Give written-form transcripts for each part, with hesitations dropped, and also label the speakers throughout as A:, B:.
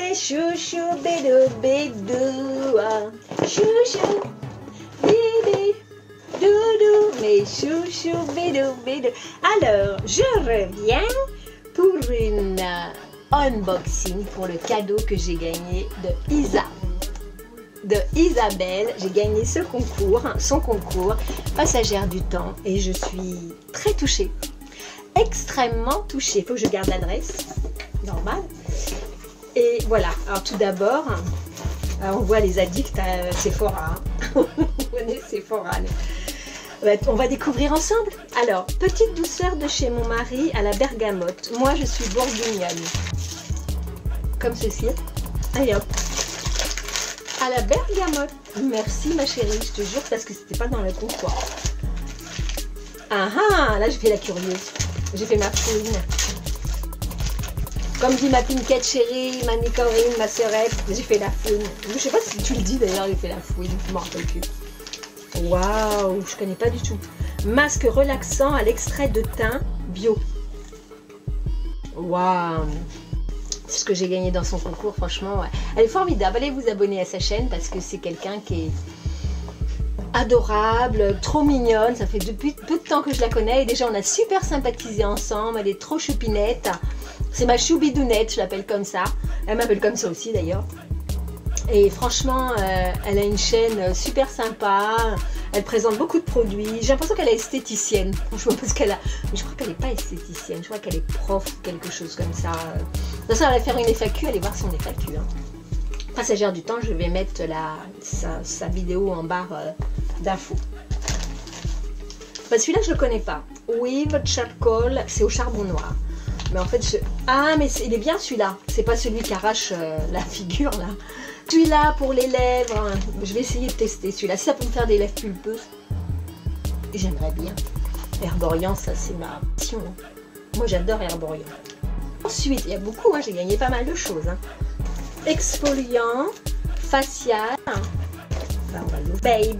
A: mes chouchous, bédou, bédou, ah. Chouchou, bébé, doudou, mes chouchous, bédou, bédou. Alors, je reviens pour une unboxing pour le cadeau que j'ai gagné de Isabelle. J'ai gagné son concours Passagère du temps, et je suis très touchée, extrêmement touchée. Il faut que je garde l'adresse, normal. Et voilà, alors tout d'abord, on voit les addicts à Sephora. On connaît Sephora. On va découvrir ensemble. Alors, petite douceur de chez mon mari à la bergamote. Moi, je suis bourguignonne. Comme ceci. Allez hop. À la bergamote. Merci ma chérie, je te jure, parce que c'était pas dans le concours. Ah ah, là je fais la curieuse. J'ai fait ma fouine. Comme dit ma Pinkette chérie, ma Nicorine, ma sœurette, j'ai fait la fouine. Je sais pas si tu le dis d'ailleurs, j'ai fait la fouine, je m'en rappelle plus. Waouh, je connais pas du tout. Masque relaxant à l'extrait de thym bio. Waouh. C'est ce que j'ai gagné dans son concours, franchement. Ouais. Elle est formidable. Allez vous abonner à sa chaîne parce que c'est quelqu'un qui est adorable, trop mignonne. Ça fait depuis peu de temps que je la connais et déjà on a super sympathisé ensemble. Elle est trop choupinette. C'est ma choubidounette, je l'appelle comme ça. Elle m'appelle comme ça aussi d'ailleurs. Et franchement, elle a une chaîne super sympa. Elle présente beaucoup de produits. J'ai l'impression qu'elle est esthéticienne. Franchement, parce qu'elle a... Mais je crois qu'elle n'est pas esthéticienne. Je crois qu'elle est prof ou quelque chose comme ça. De toute façon, elle va faire une FAQ. Allez voir son FAQ. Hein. Passagère du temps, je vais mettre sa vidéo en barre d'infos. Bah, celui-là, je ne le connais pas. With Charcoal, c'est au charbon noir. Mais en fait, ah, mais il est bien celui-là. C'est pas celui qui arrache la figure, là. Celui-là pour les lèvres, je vais essayer de tester celui-là. Si ça peut me faire des lèvres pulpeuses, j'aimerais bien. Herborian, ça c'est ma passion. Moi j'adore Herborian. Ensuite, il y a beaucoup, hein, j'ai gagné pas mal de choses. Hein. Exfoliant, facial. Enfin, on va le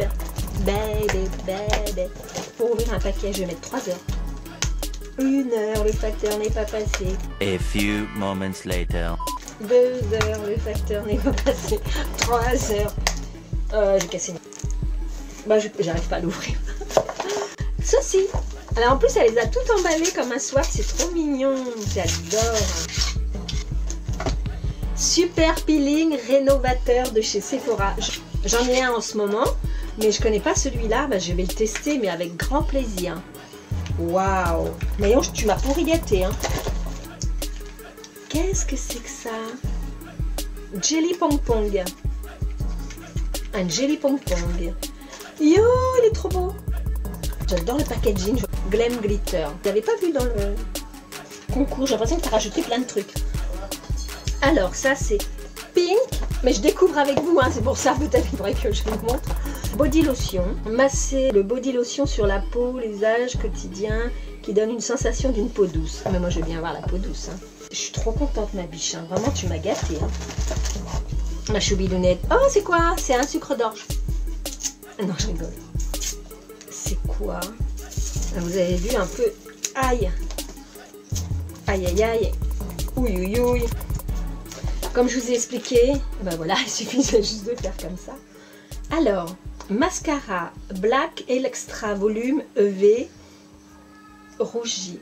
A: baby. Pour ouvrir un paquet, je vais mettre 3 heures. 1 heure, le facteur n'est pas passé.
B: A few moments later.
A: 2 heures, le facteur n'est pas passé. 3 heures. J'ai cassé une... Bah, j'arrive pas à l'ouvrir. Ceci. Alors, en plus, elle les a toutes emballées comme un swap. C'est trop mignon. J'adore. Super peeling rénovateur de chez Sephora. J'en ai un en ce moment, mais je connais pas celui-là. Bah, je vais le tester, mais avec grand plaisir. Waouh. Maillon, tu m'as pourri gâté, hein. Qu'est-ce que c'est que ça? Jelly Pong Pong. Un Jelly Pong Pong. Yo, il est trop beau. J'adore le packaging. Glam Glitter. Je l'avais pas vu dans le concours. J'ai l'impression que tu as rajouté plein de trucs. Alors, ça c'est pink. Mais je découvre avec vous. Hein, c'est pour ça peut-être il faudrait que je vous montre. Body lotion. Masser le body lotion sur la peau, l'usage quotidien qui donne une sensation d'une peau douce. Mais moi, je veux bien avoir la peau douce. Hein. Je suis trop contente, ma biche. Hein. Vraiment, tu m'as gâtée. Hein. Ma choubidounette. Oh, c'est quoi? C'est un sucre d'orge. Non, je rigole. C'est quoi? Vous avez vu un peu. Aïe. Aïe, aïe, aïe. Ouïe, ouïe, ouïe. Comme je vous ai expliqué, ben voilà, il suffisait juste de faire comme ça. Alors, mascara Black Extra Volume EV rougi.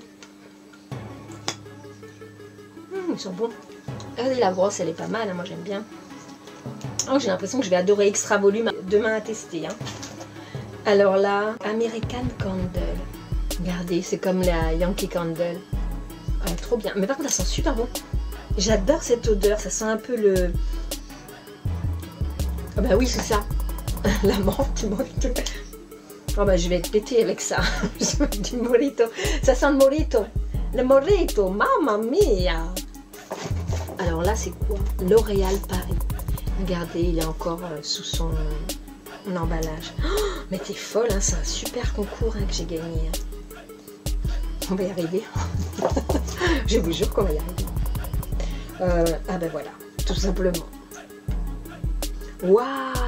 A: Ils sont bons. Regardez, la brosse, elle est pas mal, hein, moi j'aime bien. Oh, j'ai l'impression que je vais adorer Extra Volume demain à tester. Hein. Alors là, American Candle. Regardez, c'est comme la Yankee Candle. Ah, trop bien. Mais par contre, ça sent super bon. J'adore cette odeur, ça sent un peu le... Ah bah oui, c'est ça. La menthe, mojito. Oh bah je vais être pétée avec ça. Du mojito. Ça sent le mojito. Le mojito, mamma mia. Alors là, c'est quoi? L'Oréal Paris. Regardez, il est encore sous son emballage. Oh, mais t'es folle, hein, c'est un super concours hein, que j'ai gagné. Hein. On va y arriver. Je vous jure qu'on va y arriver. Ah ben voilà, tout simplement. Waouh!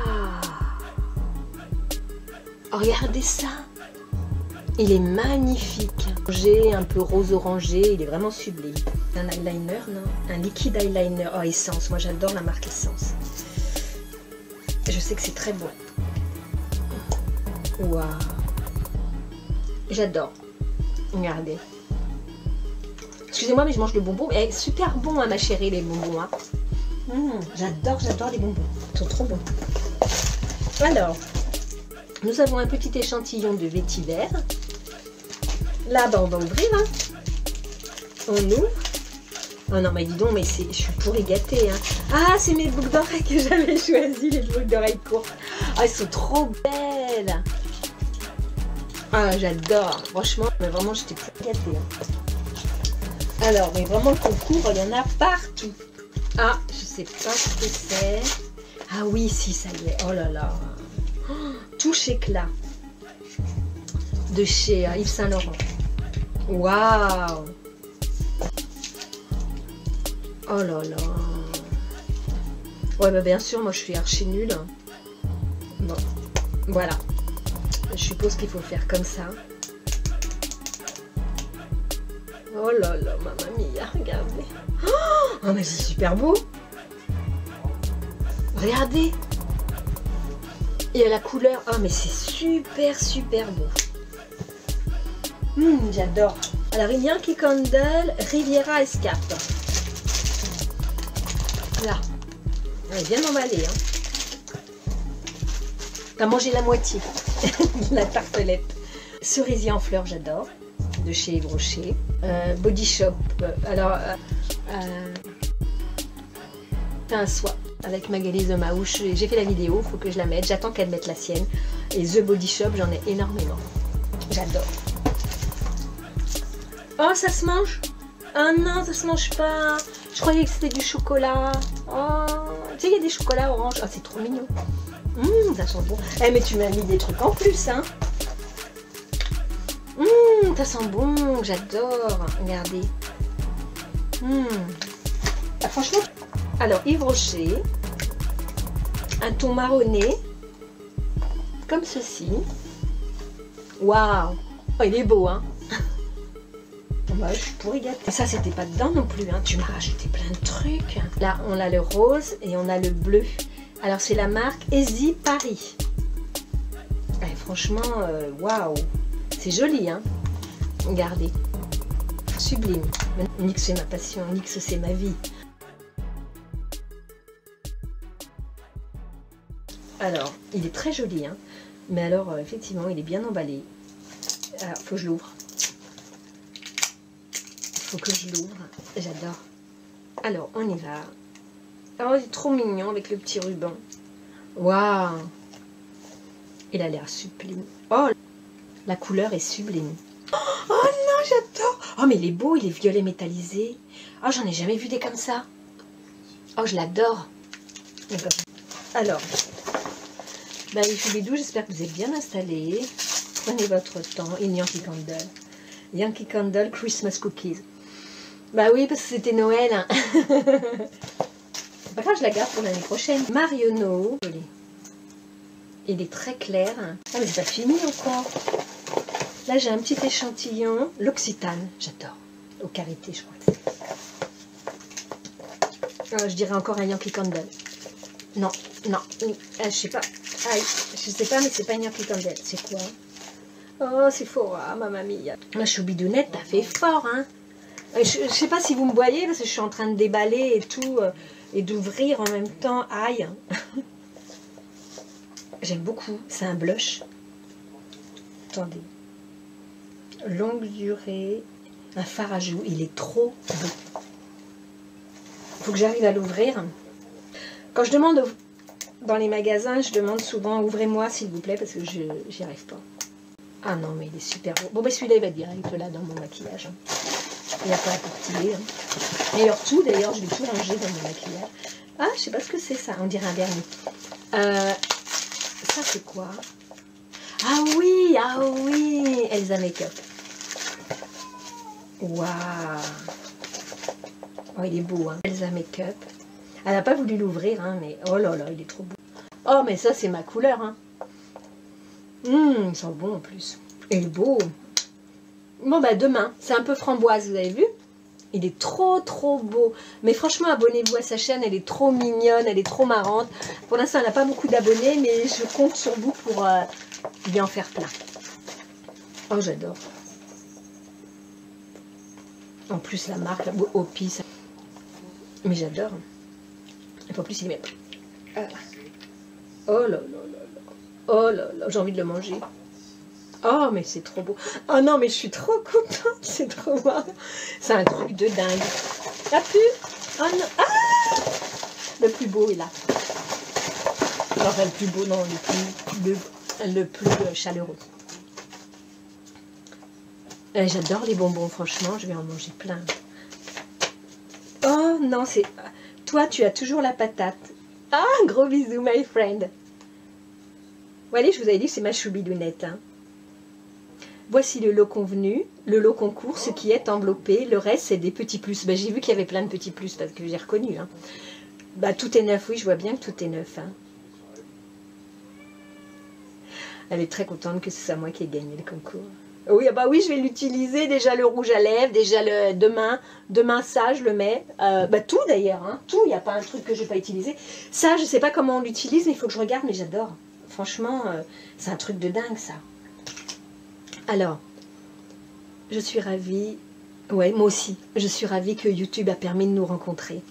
A: Regardez ça! Il est magnifique. Orangé, un peu rose orangé, il est vraiment sublime. Un eyeliner, non? Un liquide eyeliner. Oh, Essence. Moi, j'adore la marque Essence. Je sais que c'est très bon. Waouh. J'adore. Regardez. Excusez-moi, mais je mange le bonbon. Eh, super bon, hein, ma chérie, les bonbons. Hein. J'adore les bonbons. Ils sont trop bons. Alors, nous avons un petit échantillon de vétiver. Là, bah, on va ouvrir. Hein. On ouvre. Oh non, mais dis donc, mais je suis pourrie gâtée. Hein. Ah, c'est mes boucles d'oreilles que j'avais choisies, les boucles d'oreilles courtes. Ah, elles sont trop belles. Ah, j'adore. Franchement, mais vraiment, j'étais pourrie gâtée. Hein. Alors, mais vraiment, le concours, il y en a partout. Ah, je sais pas ce que c'est. Ah oui, si, ça y est. Oh là là. Oh, touche éclat. De chez Yves Saint Laurent. Waouh. Oh là là. Ouais, bah bien sûr, moi je suis archi nulle. Bon, voilà. Je suppose qu'il faut faire comme ça. Oh là là, mamma mia, regardez. Oh, mais c'est super beau. Regardez. Et la couleur. Oh, mais c'est super beau. J'adore. Alors, Yankee Candle Riviera Escape. Là, elle est bien emballée. Hein. T'as mangé la moitié. La tartelette. Cerisier en fleurs, j'adore. De chez Yves Rocher. Body Shop. Alors, pain à soie avec Magali The Maouche. J'ai fait la vidéo, il faut que je la mette. J'attends qu'elle mette la sienne. Et The Body Shop, j'en ai énormément. J'adore. Oh, ça se mange? Ah non, ça se mange pas. Je croyais que c'était du chocolat. Oh, tu sais, il y a des chocolats orange. Ah, c'est trop mignon. Ça sent bon. Eh, mais tu m'as mis des trucs en plus, hein. Ça sent bon. J'adore. Regardez. Ah, franchement. Alors, Yves Rocher. Un ton marronné. Comme ceci. Waouh. Oh, il est beau, hein. Bah, je suis pourrie gâtée. Ça, c'était pas dedans non plus. Hein. Tu m'as rajouté plein de trucs. Là, on a le rose et on a le bleu. Alors, c'est la marque Easy Paris. Et franchement, waouh. C'est joli, hein. Regardez. Sublime. Nix, c'est ma passion. Nix, c'est ma vie. Alors, il est très joli, hein. Mais alors, effectivement, il est bien emballé. Alors, faut que je l'ouvre. Faut que je l'ouvre. J'adore. Alors, on y va. Oh, il est trop mignon avec le petit ruban. Waouh. Il a l'air sublime. Oh, la couleur est sublime. Oh non, j'adore. Oh, mais il est beau, il est violet métallisé. Oh, j'en ai jamais vu des comme ça. Oh, je l'adore. Alors, bah, les choubidous, j'espère que vous êtes bien installés. Prenez votre temps. Et Yankee Candle. Yankee Candle Christmas Cookies. Bah oui, parce que c'était Noël. Hein. Pas grave, je la garde pour l'année prochaine. Marionneau. Il est très clair. Ah, mais c'est pas fini encore. Là, j'ai un petit échantillon. L'Occitane, j'adore. Au karité, je crois que c'est. Je dirais encore un Yankee Candle. Non, non. Je sais pas. Aïe, je sais pas, mais c'est pas un Yankee Candle. C'est quoi? Oh, c'est fort. Ah, mamma mia. Ma choubidounette, t'as fait fort, hein. Je sais pas si vous me voyez parce que je suis en train de déballer et tout et d'ouvrir en même temps. Aïe. J'aime beaucoup. C'est un blush. Attendez. Longue durée. Un fard à joues. Il est trop beau. Faut que j'arrive à l'ouvrir. Quand je demande dans les magasins, je demande souvent ouvrez-moi s'il vous plaît parce que j'y arrive pas. Ah non mais il est super beau. Bon ben celui-là il va direct là dans mon maquillage. Hein. Il n'y a pas à portiller. Hein. Et alors tout, d'ailleurs, je vais tout ranger dans mon maquillage. Ah, je sais pas ce que c'est ça. On dirait un vernis. Ça, c'est quoi? Ah oui, Elsa Makeup. Waouh. Oh, il est beau, hein. Elsa Makeup. Elle n'a pas voulu l'ouvrir, hein, mais oh là là, il est trop beau. Oh, mais ça, c'est ma couleur, hein. Il sent bon en plus. Il est beau. Bon, bah demain, c'est un peu framboise, vous avez vu? Il est trop beau. Mais franchement, abonnez-vous à sa chaîne, elle est trop mignonne, elle est trop marrante. Pour l'instant, elle n'a pas beaucoup d'abonnés, mais je compte sur vous pour lui en faire plein. Oh, j'adore. En plus, la marque, Hopi, ça... mais j'adore. Et en plus, il met... Oh là là là là. Oh là là, j'ai envie de le manger. Oh, mais c'est trop beau. Oh non, mais je suis trop contente. C'est trop beau. C'est un truc de dingue. La plus... Oh non. Ah, le plus beau est là. Enfin, le plus beau, non, le plus chaleureux. J'adore les bonbons, franchement. Je vais en manger plein. Oh non, c'est... Toi, tu as toujours la patate. Ah, gros bisous, my friend. Voilà, je vous avais dit que c'est ma choubidounette. Hein. Voici le lot convenu, le lot concours, ce qui est enveloppé. Le reste, c'est des petits plus. Ben, j'ai vu qu'il y avait plein de petits plus parce que j'ai reconnu. Hein. Bah, tout est neuf, oui, je vois bien que tout est neuf. Hein. Elle est très contente que c'est moi qui ai gagné le concours. Oui, bah oui, je vais l'utiliser. Déjà le rouge à lèvres, déjà le demain ça, je le mets. Bah tout d'ailleurs, hein, tout. Il n'y a pas un truc que je n'ai pas utilisé. Ça, je ne sais pas comment on l'utilise, mais il faut que je regarde, mais j'adore. Franchement, c'est un truc de dingue, ça. Alors, je suis ravie. Ouais, moi aussi. Je suis ravie que YouTube a permis de nous rencontrer.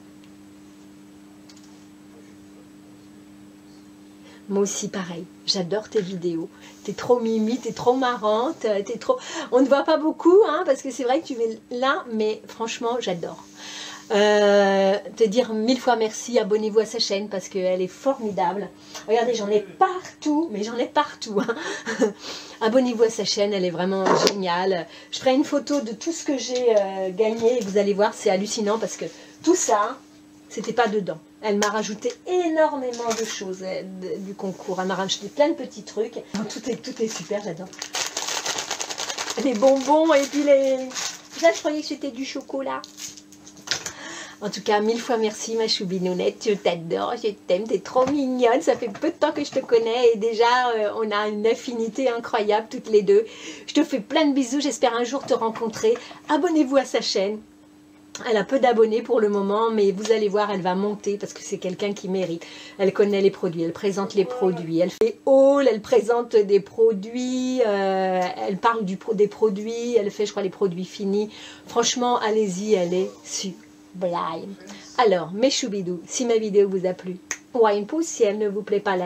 A: Moi aussi, pareil. J'adore tes vidéos. T'es trop mimi, t'es trop marrante, t'es trop... On ne voit pas beaucoup, hein, parce que c'est vrai que tu es là, mais franchement, j'adore. Te dire 1000 fois merci, abonnez-vous à sa chaîne, parce qu'elle est formidable. Regardez, j'en ai partout, mais j'en ai partout. Hein. Abonnez-vous à sa chaîne, elle est vraiment géniale. Je ferai une photo de tout ce que j'ai gagné, et vous allez voir, c'est hallucinant, parce que tout ça, c'était pas dedans. Elle m'a rajouté énormément de choses du concours. Elle m'a rajouté plein de petits trucs. Tout est super, j'adore. Les bonbons et puis les... Là, je croyais que c'était du chocolat. En tout cas, 1000 fois merci, ma choubinounette. Je t'adore, je t'aime, t'es trop mignonne. Ça fait peu de temps que je te connais et déjà, on a une affinité incroyable toutes les deux. Je te fais plein de bisous. J'espère un jour te rencontrer. Abonnez-vous à sa chaîne. Elle a peu d'abonnés pour le moment, mais vous allez voir, elle va monter parce que c'est quelqu'un qui mérite. Elle connaît les produits, elle présente les produits, elle fait haul, elle présente des produits, elle parle des produits, elle fait, je crois, les produits finis. Franchement, allez-y, elle est sublime. Alors, mes choubidous, si ma vidéo vous a plu, un pouce. Si elle ne vous plaît pas,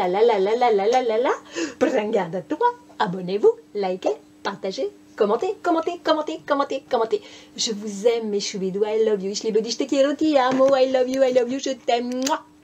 A: prenez garde à toi, abonnez-vous, likez, partagez. Commentez. Je vous aime, mes choubidous. I love you. Je te quiero, ti amo. I love you, je t'aime.